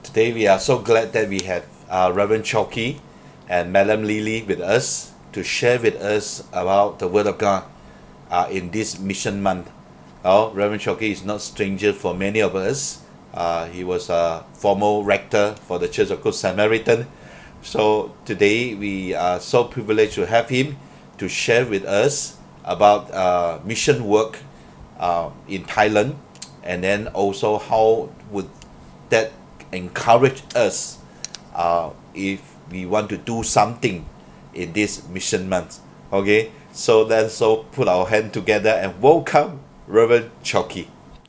Today we are so glad that we have Reverend Choki and Madam Lily with us to share with us about the Word of God in this mission month. Reverend Choki is not stranger for many of us. He was a former rector for the Church of Good Samaritan. So today we are so privileged to have him to share with us about mission work in Thailand, and then also how would that encourage us if we want to do something in this mission month. Okay, so let's all put our hand together and welcome Reverend Choki.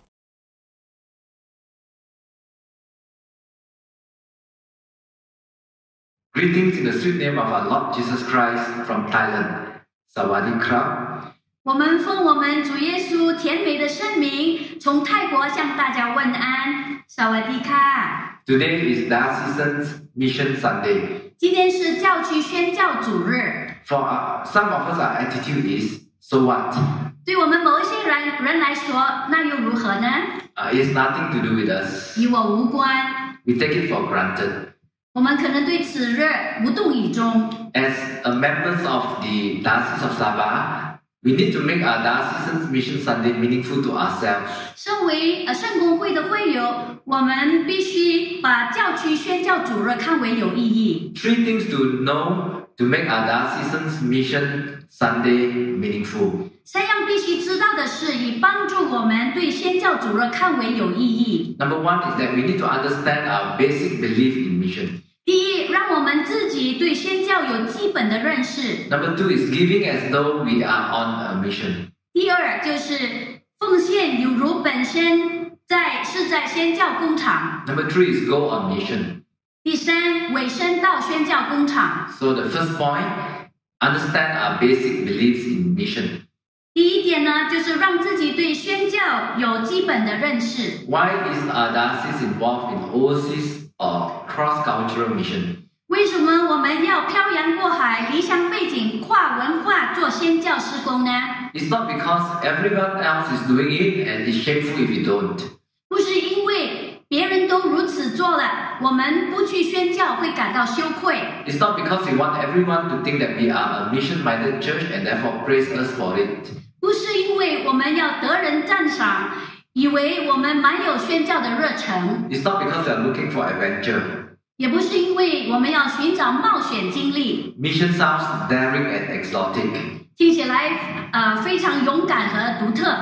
Greetings in the sweet name of our Lord Jesus Christ from Thailand. Sawadee krap. 我们奉我们主耶稣甜美的圣名，从泰国向大家问安，萨瓦迪卡。 Today is Diocesan Mission Sunday. 今天是教区宣教主日。 For some of us, our attitude is, so what? 对我们某一些人来说，那又如何呢？ It has nothing to do with us. 与我无关。 We take it for granted. 我们可能对此日无动于衷。 As members of the Diocese of Sabah, we need to make our Diocesan Mission Sunday meaningful to ourselves. 身为圣公会的会友，我们必须把教区宣教主日看为有意义。 Three things to know to make our Diocesan Mission Sunday meaningful. 三样必须知道的事，以帮助我们对宣教主日看为有意义。 Number one is that we need to understand our basic belief in mission. 第一，让我们自己对宣教有基本的认识。 Number two is giving as though we are on a mission. 第二，就是奉献犹如本身是在宣教工厂。 Number three is go on mission. 第三，委身到宣教工厂。 So the first point, understand our basic beliefs in mission. 第一点呢，就是让自己对宣教有基本的认识。 Why is our diocese involved in overseas or cross-cultural mission? 为什么我们要漂洋过海、离乡背景、跨文化做宣教施工呢？ It's not because everyone else is doing it and it's shameful if you don't. 不是因为别人都如此做了，我们不去宣教会感到羞愧。 It's not because we want everyone to think that we are a mission-minded church and therefore praise us for it. 不是因为我们要得人赞赏，以为我们满有宣教的热忱。 It's not because we are looking for adventure. 也不是因为我们要寻找冒险经历。 Mission sounds daring and exotic. 听起来非常勇敢和独特。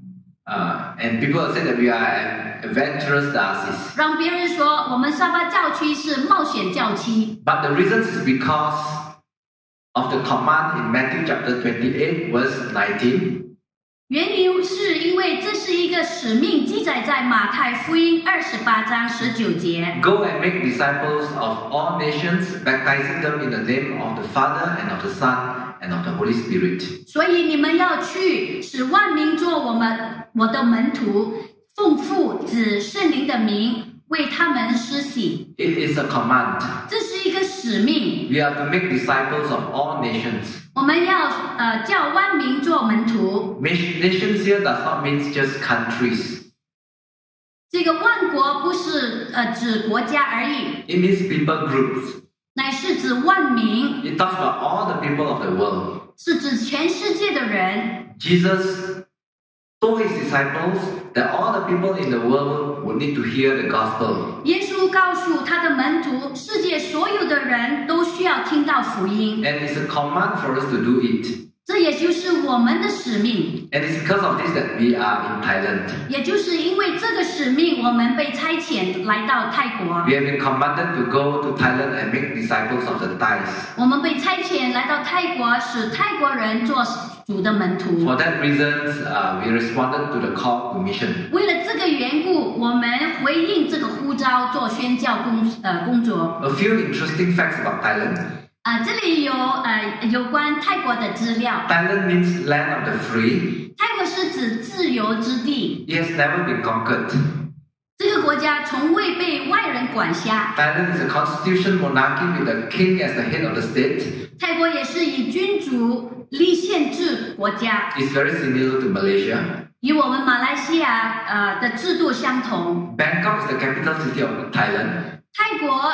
And people will say that we are an adventurous diocese. 让别人说我们沙巴教区是冒险教区。 But the reason is because of the command in Matthew chapter 28 verse 19. 原因是因为这是一个使命，记载在马太福音28章19节。 Go and make disciples of all nations, baptizing them in the name of the Father and of the Son and of the Holy Spirit. 所以你们要去，使万民做我的门徒，奉父子圣灵的名为他们施洗。 It is a command. 这是一个使命。 We are to make disciples of all nations. 我们要叫万民做门徒。 Nations here does not mean just countries. 这个万国不是指国家而已， It means people groups. 乃是指万民， It talks about all the people of the world. 是指全世界的人。 Jesus told his disciples that all the people in the world would need to hear the gospel. 耶稣告诉他的门徒，世界所有的人都需要听到福音， And it's a command for us to do it. 这也就是我们的使命。 And it's because of this that we are in Thailand. 也就是因为这个使命，我们被差遣来到泰国。 We have been commanded to go to Thailand and make disciples of the Thais. 我们被差遣来到泰国，使泰国人做主的门徒。 For that reason, we responded to the call to mission. 为了这个缘故，我们回应这个呼召，做宣教工作。 A few interesting facts about Thailand. 这里有关泰国的资料。 Thailand means land of the free. 泰国是指自由之地， It has never been conquered. 这个国家从未被外人管辖。 Thailand is a constitutional monarchy with the king as the head of the state. 泰国也是以君主立宪制国家， It's very similar to Malaysia. 与我们马来西亚的制度相同。 Bangkok is the capital city of Thailand. 泰国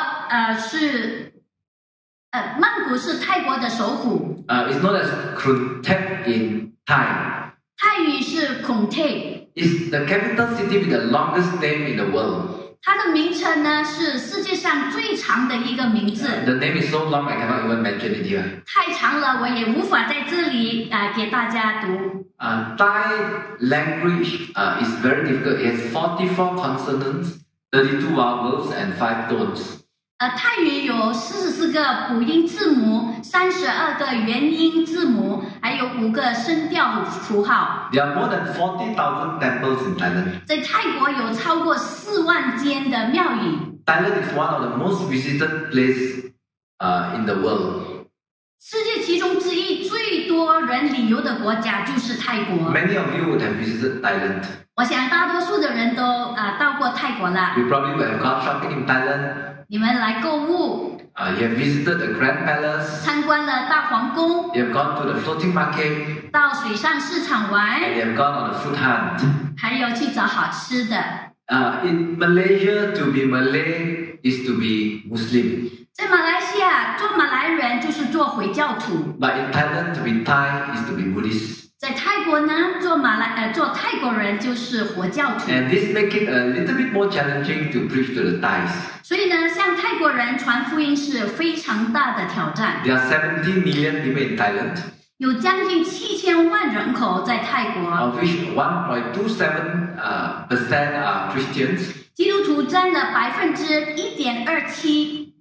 曼谷是泰国的首府， It's known as Krung Thep in Thai. 泰语是孔泰， It's the capital city with the longest name in the world. 它的名称呢是世界上最长的一个名字， The name is so long I cannot even mention it here. 太长了，我也无法在这里给大家读。 Thai language is very difficult. It has 44 consonants, 32 vowels, and 5 tones. 泰语有44个辅音字母，32个元音字母，还有5个声调符号。 There are more than 40,000 temples in Thailand. 在泰国有超过4万间的庙宇。 Thailand is one of the most visited places in the world. 世界其中之一，最多人旅游的国家就是泰国。 Many of you would have visited Thailand. 我想大多数的人都到过泰国了。 You probably would have gone shopping in Thailand. 你们来购物， You have visited the Grand Palace. 参观了大皇宫， You have gone to the floating market. 到水上市场玩， And you have gone on a food hunt. 还有去找好吃的。 In Malaysia, to be Malay is to be Muslim. 在马来西亚，做马来人就是做回教徒； But in Thailand, to be Thai is to be Buddhist. 在泰国呢，做泰国人就是佛教徒。 And this makes it a little bit more challenging to preach to the Thais. 所以呢，向泰国人传福音是非常大的挑战。 There are 70 million people in Thailand, 有将近7000万人口在泰国， of which 1.27% are Christians, 基督徒占了1.27%，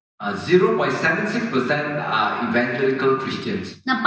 0.76% are evangelical Christians. 那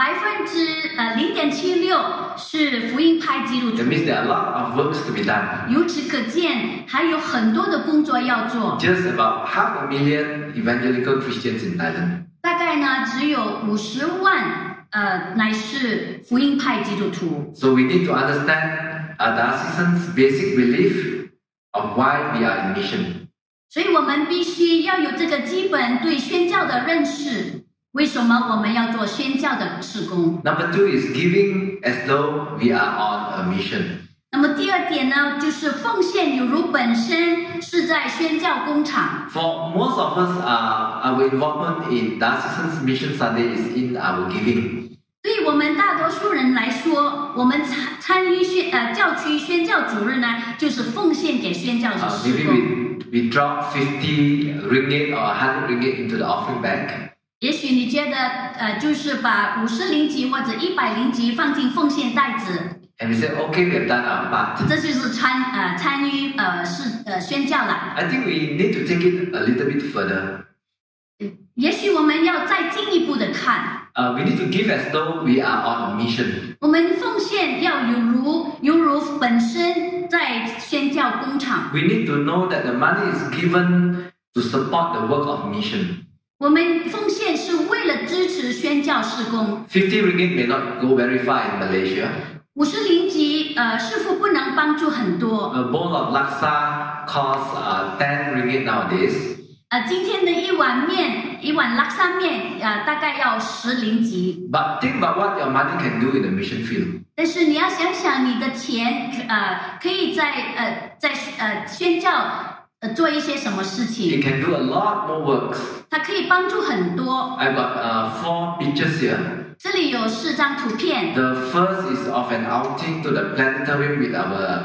0.76%是福音派基督 That 徒。 means there are a lot of works to be done. 由此可见，还有很多的工作要做。 Just about 500,000 evangelical Christians in Thailand. 大概呢，只有50万，乃是福音派基督徒。 So we need to understand diocesan's basic belief of why we are in mission. 所以我们必须要有这个基本对宣教的认识。为什么我们要做宣教的事工？ Number 2 is giving as though we are on a mission. 那么第二点呢，就是奉献犹如本身是在宣教工厂。 For most of us, our involvement in diocesan's mission Sunday is in our giving. 对于我们大多数人来说，我们参与教区宣教主日呢，就是奉献给宣教的事 Maybe 工。 we drop 50 ringgit or 100 ringgit into the offering bag. 也许你觉得就是把50零吉或者100零吉放进奉献袋子， And we say, okay, we have done our part. 这就是参与宣教了。 I think we need to take it a little bit further. 也许我们要再进一步的看， We need to give as though we are on a mission. 我们奉献要犹如本身在宣教工厂。 We need to know that the money is given to support the work of mission. 我们奉献是为了支持宣教事工。 50 ringgit may not go very far in Malaysia. 50零吉似乎不能帮助很多。 A bowl of laksa costs 10 ringgit nowadays. 今天的一碗拉沙面大概要10零吉。 But think about what your money can do in the mission field. 但是你要想想，你的钱可以在宣教做一些什么事 It 情？ can do a lot more works. 它可以帮助很多。 I've got 4 pictures here. 这里有4张图片。 The first is of an outing to the planetarium with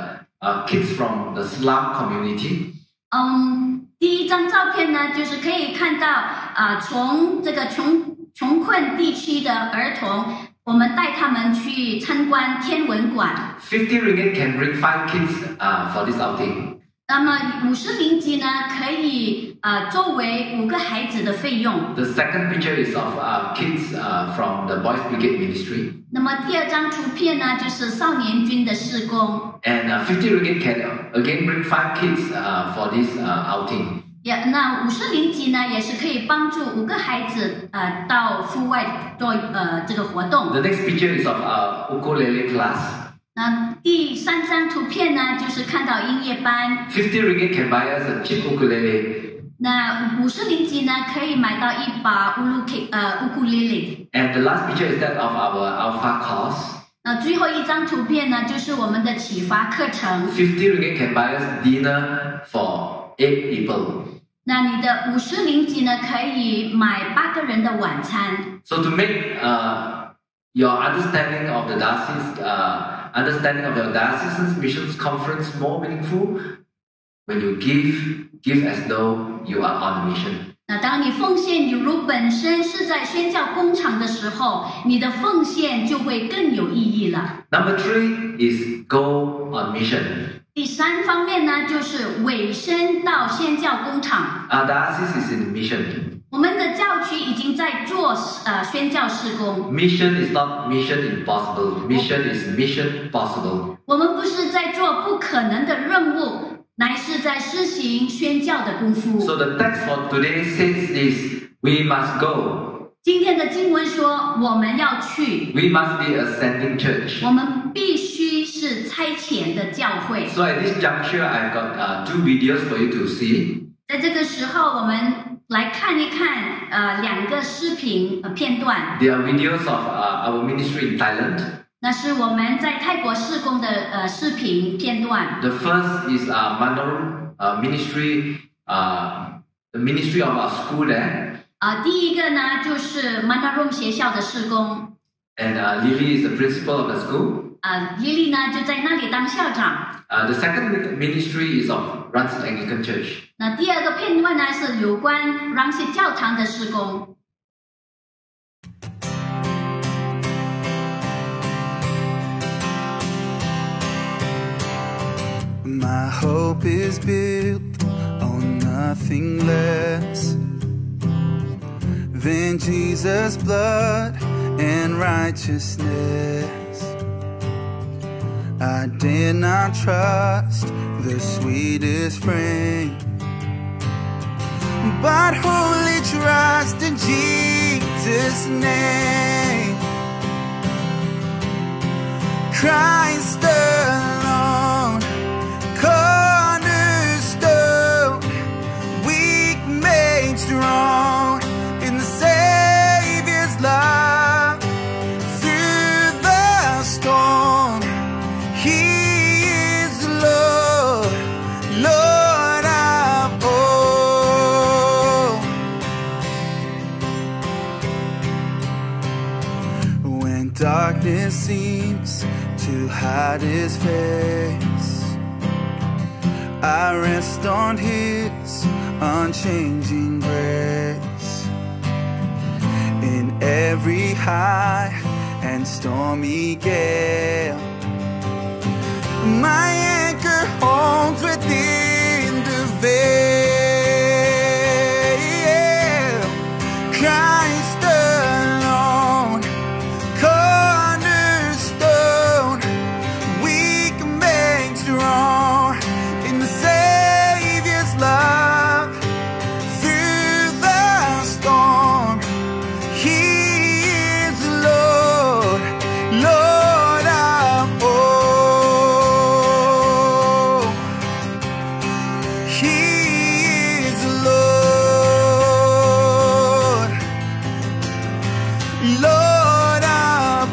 our kids from the slum community. 第一张照片呢，就是可以看到从这个穷困地区的儿童，我们带他们去参观天文馆。 50 ringgit can bring 5 kids for this outing. 那么50零吉呢，可以作为5个孩子的费用。 The second picture is of kids from the Boys Brigade Ministry. 那么第2张图片呢，就是少年军的事工。 And 50 ringgit can again bring 5 kids for this outing. 那50零吉呢，也是可以帮助5个孩子到户外做这个活动。 The next picture is of ukulele class. 那第3张图片呢，就是看到音乐班。 50 ringgit can buy us a cheap ukulele. 那50零吉呢，可以买到一把ukulele。 And the last picture is that of our Alpha course. 那最后一张图片呢，就是我们的启发课程。 50 ringgit can buy us dinner for 8 people. 那你的50零吉呢，可以买8个人的晚餐。 So to make your understanding of the diocese, understanding of your diocesan missions conference more meaningful, when you give as though you are on a mission. 那当你奉献犹如本身是在宣教工厂的时候，你的奉献就会更有意义了。 Number 3 is go on mission. 第3方面呢，就是委身到宣教工厂。 Our diocese is in mission. 我们的教区已经在做宣教事工。 Mission is not mission impossible. Mission is mission possible. 我们不是在做不可能的任务，乃是在施行宣教的功夫。 So the text for today says this: we must go. 今天的经文说，我们要去。 We must be a sending church. 我们必须是差遣的教会。 So at this juncture, I've got 2 videos for you to see. 在这个时候，我们来看一看2个视频片段。 They are videos of our ministry in Thailand. 那是我们在泰国事工的视频片段。 The first is Mandarin ministry, the ministry of our school there. 第一个呢，就是 Mandarin 学校的事工。 And Lily is the principal of the school. Lily 呢就在那里当校长。 The second ministry is of Ransit Anglican Church. 那第2个片段呢是有关 Ransit 教堂的事工。 My hope is built on nothing less than Jesus' blood and righteousness. I dare not trust the sweetest frame, but wholly trust in Jesus' name. Christ alone, cornerstone, weak made strong in the Savior's love. Through the storm, He is Lord, Lord of all. When darkness seems to hide His face, I rest on His unchanging grace. In every high and stormy gale, my anchor holds within the veil. Christ alone, cornerstone, weak made strong in the Savior's love. Through the storm, He is Lord, Lord of all. He is Lord, Lord of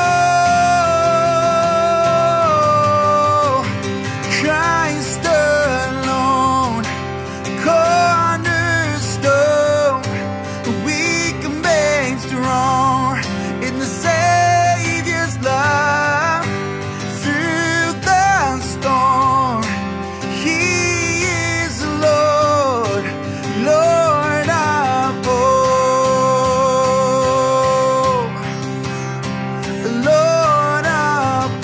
all. Christ alone, cornerstone, weak made strong in the Savior's love. Through the storm, He is Lord, Lord of all, Lord of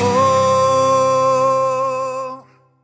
all.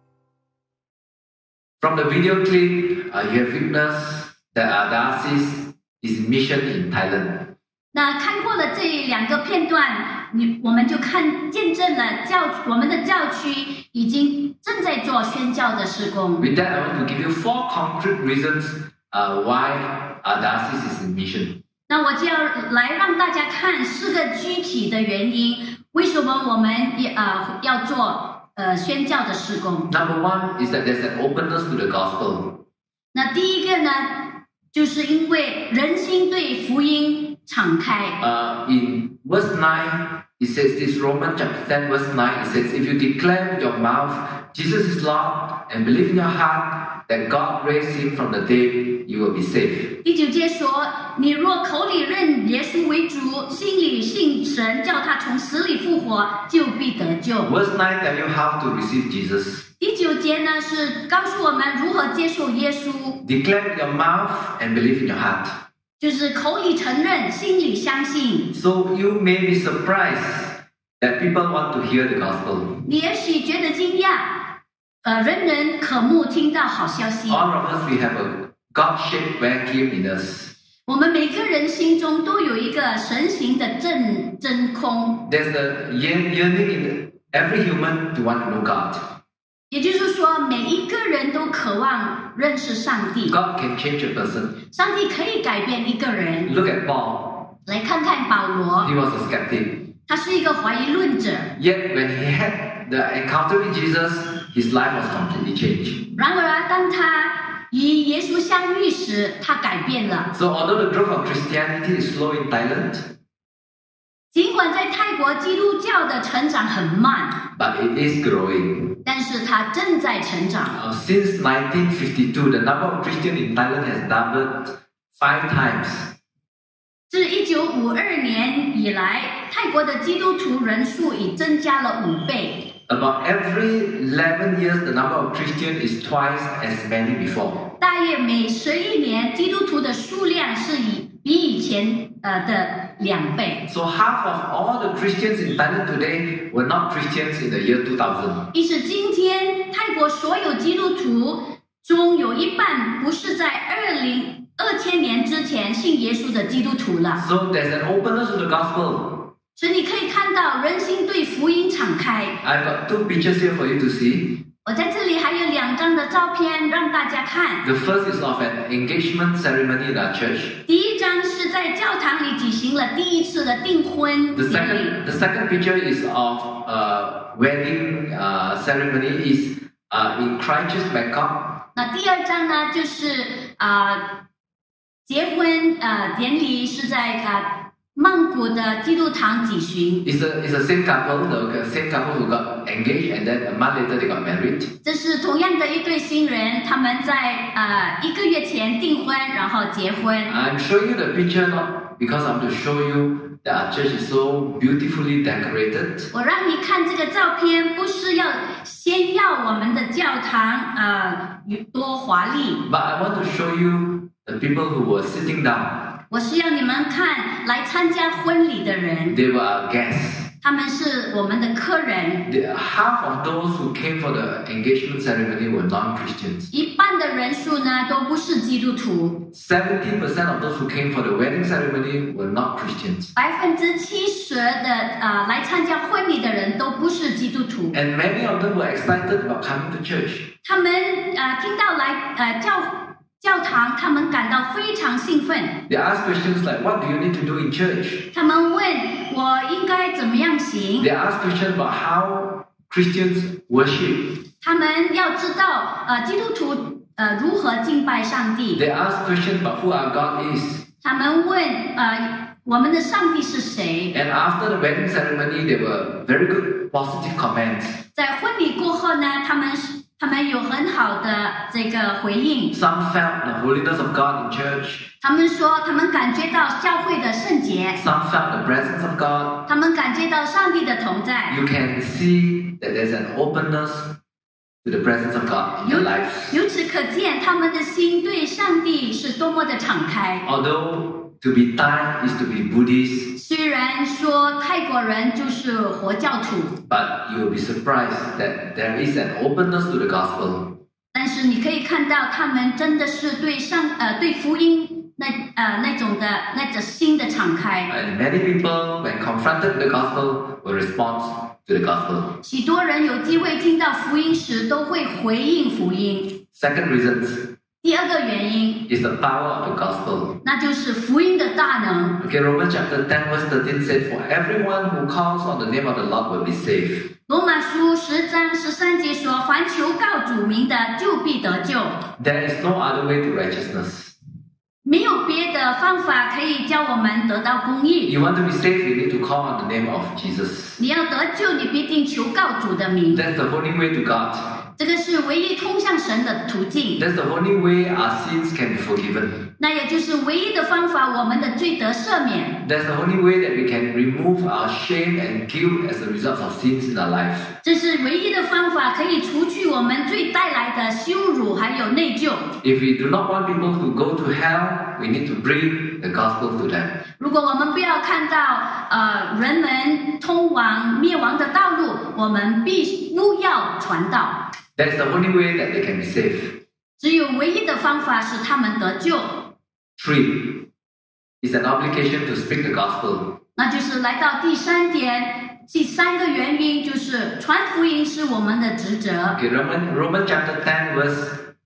From the video clip, you have witnessed that our diocese is in mission in Thailand. 那看过了这2个片段，我们就见证了我们的教区已经正在做宣教的事工。 With that, I want to give you 4 concrete reasons why our diocese is in mission. 那我就要来让大家看4个具体的原因，为什么我们要做宣教的事工。 Number one is that there's an openness to the gospel. 那第一个呢，就是因为人心对福音敞开。 In verse 9, it says this, Romans chapter 10, verse 9, it says, if you declare with your mouth Jesus is Lord and believe in your heart that God raised him from the dead, you will be saved. 第9节说，你若口里认耶稣为主，心里信神叫他从死里复活，就必得救。 Verse 9 tell you how to receive Jesus. 第9节呢是告诉我们如何接受耶稣， Declare with your mouth and believe in your heart. 就是口里承认，心里相信。 So you may be surprised that people want to hear the gospel. 你也许觉得惊讶，人人渴慕听到好消息。 All of us, we have a God-shaped vacuum in us. 我们每个人心中都有一个神形的真空， There's a yearning in every human to want to know God. 也就是说，每一个人都渴望认识上帝。 God can change a person. 上帝可以改变一个人。 Look at Paul. 来看看保罗， He was a skeptic. 他是一个怀疑论者。 Yet when he had the encounter with Jesus, his life was completely changed. 然而，当他与耶稣相遇时，他改变了。 So although the growth of Christianity is slow in Thailand, 尽管在泰国基督教的成长很慢， but it is growing. 但是它正在成长。 Since 1952, the number of Christians in Thailand has doubled 5 times. 自1952年以来，泰国的基督徒人数已增加了5倍。 About every 11 years, the number of Christians is twice as many before. 大约每11年，基督徒的数量是比以前的2倍。 So half of all the Christians in Thailand today were not Christians in the year 2000. 意思今天泰国所有基督徒中有一半不是在2000年之前信耶稣的基督徒了。 So there's an openness to the gospel. 所以你可以看到人心对福音敞开。 I've got 2 pictures here for you to see. 我在这里还有2张的照片让大家看。 The first is of an engagement ceremony in our church. 第一张是在教堂里举行了第一次的订婚 The 典礼。 second picture is of a wedding ceremony is in Christchurch, Bangkok. 那第2张呢，就是结婚典礼是在曼谷的基督堂举行。 It's a same couple, the same couple who got engaged and then a month later they got married. 这是同样的一对新人，他们在1个月前订婚，然后结婚。 I'm showing you the picture not because I want to show you that our church is so beautifully decorated. 我让你看这个照片，不是要炫耀我们的教堂有多华丽， But I want to show you the people who were sitting down. 我是要你们看来参加婚礼的人， They were our guests. 他们是我们的客人。 Half of those who came for the engagement ceremony were non-Christians. 一半的人数呢都不是基督徒， 70% of those who came for the wedding ceremony were not Christians. 70%的来参加婚礼的人都不是基督徒。 And many of them were excited about coming to church. 他们听到来教堂，他们感到非常兴奋。 They asked questions like, what do you need to do in church? 他们问我应该怎么样行？ They asked questions about how Christians worship. 他们要知道基督徒如何敬拜上帝。 They asked questions about who our God is. 他们问我们的上帝是谁？ And after the wedding ceremony, there were very good positive comments. 在婚礼过后呢，他们有很好的这个回应。 Some felt the holiness of God in church. 他们说，他们感觉到教会的圣洁， Some felt the presence of God. 他们感觉到上帝的同在。 You can see that there's an openness to the presence of God in their lives. 由此可见，他们的心对上帝是多么的敞开。 Although to be Thai is to be Buddhist, 虽然说泰国人就是佛教徒， but you will be surprised that there is an openness to the gospel. 但是你可以看到，他们真的是对福音那种心的敞开。 And many people, when confronted with the gospel, will respond to the gospel. 许多人有机会听到福音时，都会回应福音。 Second reason, 第二个原因 is the power of the gospel. 那就是福音的大能。 Okay, Romans chapter 10 verse 13 said, For everyone who calls on the name of the Lord will be saved. 罗马书10章13节说：“凡求告主名的，就必得救。” There is no other way to righteousness. 没有别的方法可以叫我们得到公义。 You want to be saved, you need to call on the name of Jesus. 你要得救，你必定求告主的名。 That's the only way to God. 这个是唯一通向神的途径。 That's the only way our sins can be forgiven. 那也就是唯一的方法，我们的罪得赦免。 That's the only way that we can remove our shame and guilt as a result of sins in our life. 这是唯一的方法，可以除去我们罪带来的羞辱还有内疚。 If we do not want people to go to hell, we need to bring the gospel to them. 如果我们不要看到人们通往灭亡的道路，我们必须要传道。 That's the only way that they can be saved. 只有唯一的方法是他们得救。 3 is an obligation to speak the gospel. 那就是来到第3点，第3个原因就是传福音是我们的职责。 Okay, Romans chapter 10 verse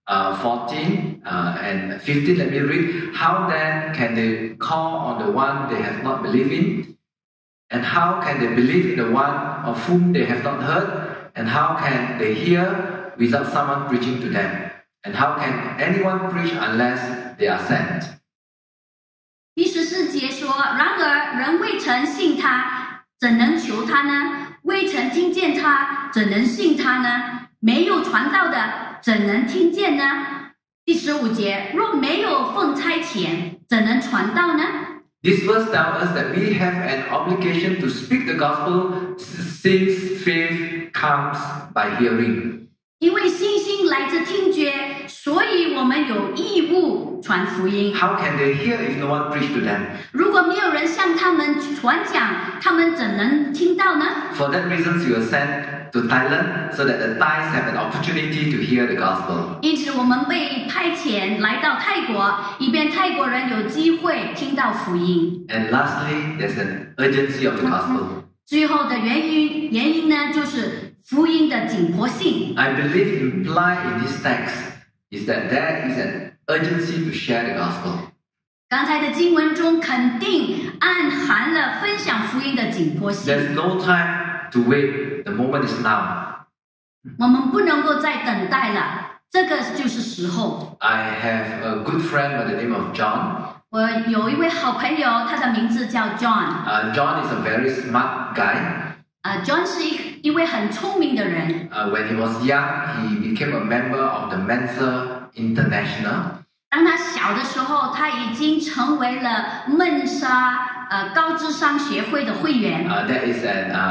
14 and 15, let me read. How then can they call on the one they have not believed in? And how can they believe in the one of whom they have not heard? And how can they hear without someone preaching to them? And how can anyone preach unless they are sent? 第14节说：“然而人未曾信他，怎能求他呢？未曾听见他，怎能信他呢？没有传道的，怎能听见呢？”第15节：“若没有奉差遣，怎能传道呢？” This verse tells us that we have an obligation to speak the gospel since faith comes by hearing. 因为信心来自听觉，所以我们有义务传福音。 How can they hear if no one preach to them? 如果没有人向他们传讲，他们怎能听到呢？ For that reason, we were sent to Thailand so that the Thais have an opportunity to hear the gospel. 因此，我们被派遣来到泰国，以便泰国人有机会听到福音。 And lastly, there's an urgency of the gospel. 最后的原因呢，就是福音的紧迫性。 I believe implied in this text is that there is an urgency to share the gospel. 刚才的经文中肯定暗含了分享福音的紧迫性。 There's no time to wait. The moment is now. 我们不能够再等待了，这个就是时候。 I have a good friend by the name of John. 我有一位好朋友，他的名字叫 John。 John is a very smart guy. John 是一位很聪明的人。 When he was young, he became a member of the Mensa International. 当他小的时候，他已经成为了闷沙高智商协会的会员。 That is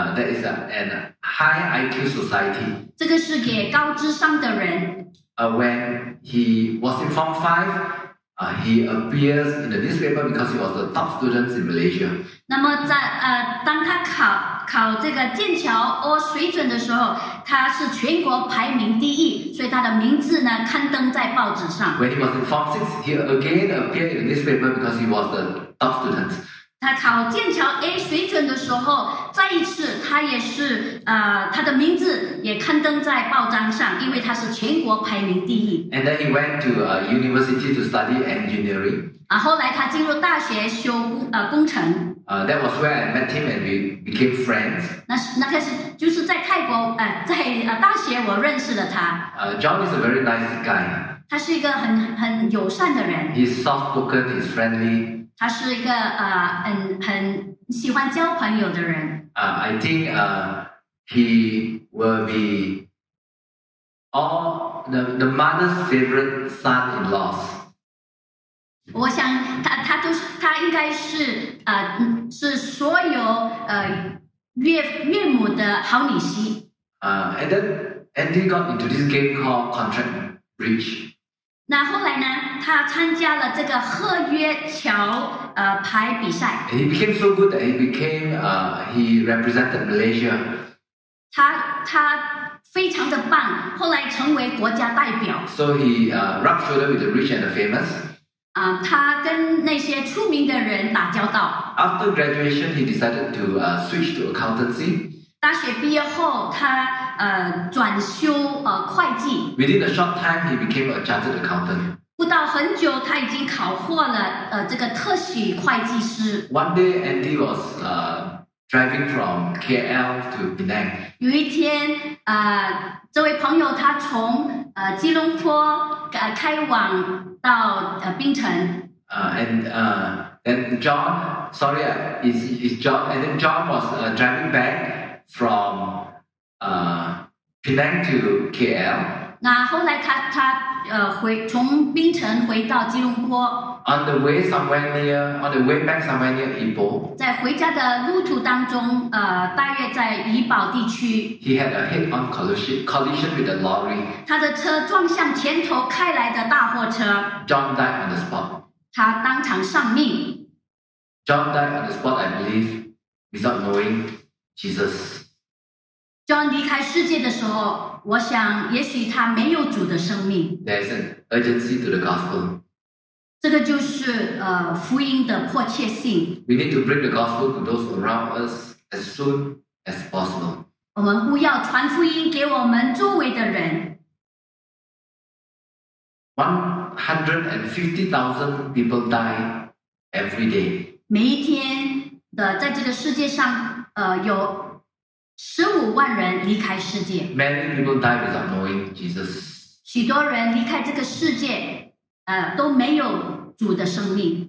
an high IQ society. 这个是给高智商的人。 When he was in Form 5, he appears in the newspaper because he was the top student in Malaysia. 那么当他考这个剑桥O水准的时候，他是全国排名第1，所以他的名字呢刊登在报纸上。 When he was in Form 6, he again appeared in the newspaper because he was the top student. 他考剑桥 A 水准的时候，再一次他也是他的名字也刊登在报章上，因为他是全国排名第1。 And then he went to university to study engineering. 后来他进入大学修工程。 That was where I met him and we became friends. 那个就是在泰国在大学我认识了他。 John is a very nice guy. 他是一个很友善的人。 He's soft-spoken, he's friendly. 他是一个很喜欢交朋友的人。 I think he will be all the mother's favorite son-in-laws. 我想他应该是是所有岳母的好女婿。 And then Andy got into this game called Contract Bridge. 那后来呢，他参加了这个合约桥牌比赛。 And he became so good that he represented Malaysia. 他非常的棒，后来成为国家代表。 So he rubbed shoulder with the rich and the famous. 他跟那些出名的人打交道。 After graduation, he decided to switch to accountancy. 大学毕业后，他转修会计。 Within a short time, he became a chartered accountant. 不到很久，他已经考获了这个特许会计师。 One day, Andy was driving from KL to Penang. 有一天，这位朋友他从吉隆坡开往到槟城。 Then John, sorry, is John, and then John was driving back from Penang to KL. 那后来他从槟城回到吉隆坡。 On the way back somewhere near Ipoh. 在回家的路途当中，大约在怡保地区。 He had a head-on collision with a lorry. 他的车撞向前头开来的大货车。 John died on the spot. 他当场丧命。 John died on the spot, I believe, without knowing Jesus. John 离开世界的时候，我想也许他没有主的生命。 There is an urgency to the gospel. 这个就是福音的迫切性。 We need to bring the gospel to those around us as soon as possible. 我们不要传福音给我们周围的人。 150,000 people die every day. 每一天的在这个世界上，有15万人离开世界。 Many people die without knowing Jesus. 许多人离开这个世界，都没有主的生命。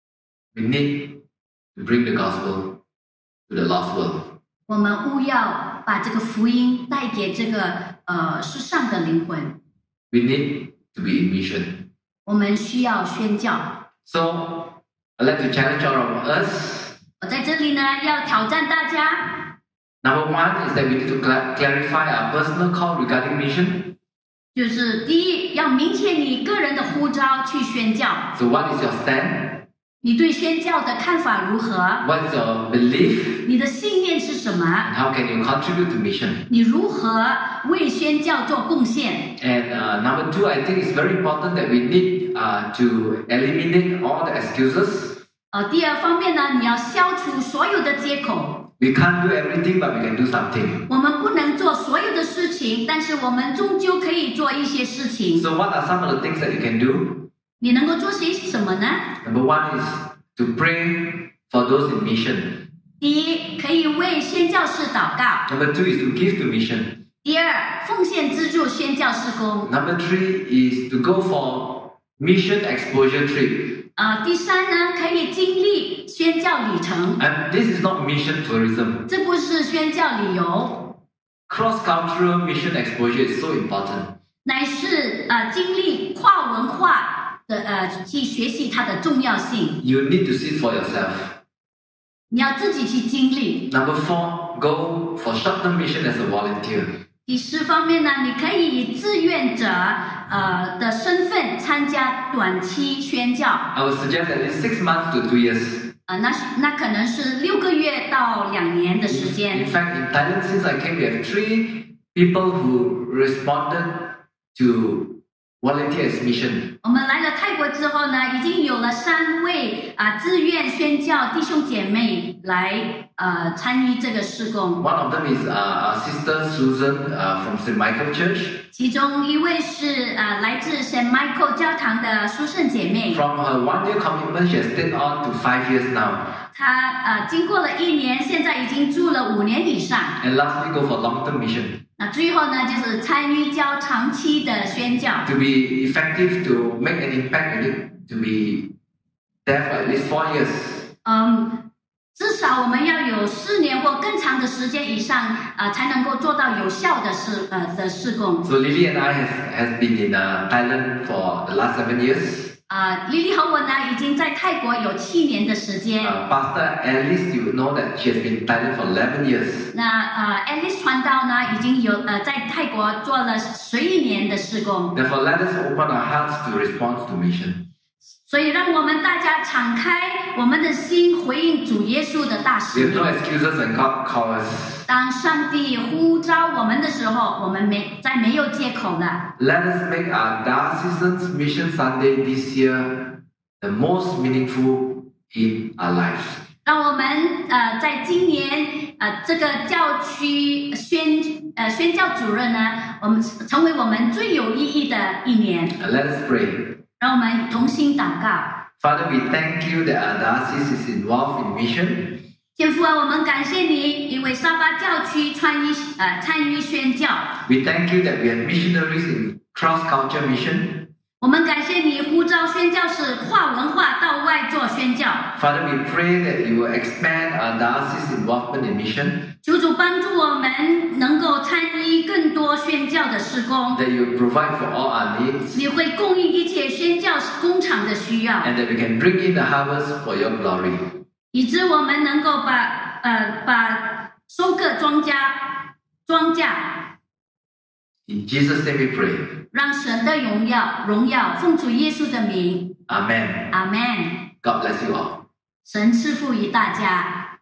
We need to bring the gospel to the lost world. 我们务要把这个福音带给这个世上的灵魂。 We need to be in mission. 我们需要宣教。 So, I'd like to challenge all of us. 我在这里呢，要挑战大家。 Number one is that we need to clarify our personal call regarding mission. 就是第一，要明确你个人的呼召去宣教。 So, what is your stand? 你对宣教的看法如何？ What is your belief? 你的信念是什么？ And how can you contribute to mission? 你如何为宣教做贡献？ And number two, I think it's very important that we need to eliminate all the excuses. 第二方面呢，你要消除所有的借口。 We can't do everything, but we can do something. 我们不能做所有的事情，但是我们终究可以做一些事情。 So what are some of the things that you can do? 你能够做些什么呢？ Number one is to pray for those in mission. 第一，可以为宣教士祷告。 Number two is to give to mission. 第二，奉献资助宣教事工。 Number three is to go for mission exposure trip. 第三呢，可以经历宣教旅程。 And this is not mission tourism. 这不是宣教旅游， Cross-cultural mission exposure is so important. 乃是经历跨文化的去学习它的重要性。 You need to see it for yourself. 你要自己去经历。 Number four, go for short-term mission as a volunteer. 第四方面呢，你可以以志愿者的身份参加短期宣教。 I would suggest at least 6 months to 2 years. 那可能是6个月到2年的时间。 In fact, in Thailand, since I came, we have 3 people who responded to volunteer as mission. 我们来了泰国之后呢，已经有了3位自愿宣教弟兄姐妹来参与这个事工。 One of them is our sister Susan from St. Michael Church. 其中一位是来自 St. Michael 教堂的苏圣姐妹。 From her 1-year commitment, she has stayed on to 5 years now. 她经过了1年，现在已经住了5年以上。 And lastly, go for long-term mission. 那最后呢，就是参与较长期的宣教。 To be effective, to make an impact, you need to be there for at least 4 years. 至少我们要有4年或更长的时间以上，才能够做到有效的事工。 So Lily and I have been in Thailand for the last 7 years. 莉莉和我呢，已经在泰国有7年的时间。 Pastor Alice, you know that she has been in Thailand for 11 years. 那Alice 传道呢，已经有在泰国做了11年的事工。 Therefore, let us open our hearts to respond to mission. 所以，让我们大家敞开我们的心，回应主耶稣的大 We 使 have no 命。 excuses when God calls us. 当上帝呼召我们的时候，我们没有借口了。 Let us make our Diocesan Mission Sunday this year the most meaningful in our lives. 让我们在今年这个教区宣教主任呢，我们成为我们最有意义的一年。 And let us pray. 让我们同心祷告。 Father, we thank you that our diocese is involved in mission. 天父啊，我们感谢你，因为沙巴教区参与宣教。 We thank you that we have missionaries in cross-culture mission. 我们感谢你呼召宣教士跨文化到外做宣教。 Father, we pray that you will expand our diocese involvement in mission, 求主帮助我们能够参与更多宣教的事工， that you will provide for all our needs, 你会供应一切宣教工厂的需要， and that we can bring in the harvest for your glory. 以致我们能够把收割庄稼， In Jesus' name we pray. 让神的荣耀奉主耶稣的名， Amen. 阿门。 God bless you all. 神赐福于大家。